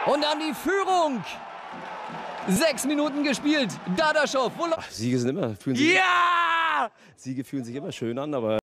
Und dann die Führung. 6 Minuten gespielt. Dadashov. Siege sind immer, Siege fühlen sich immer schön an, aber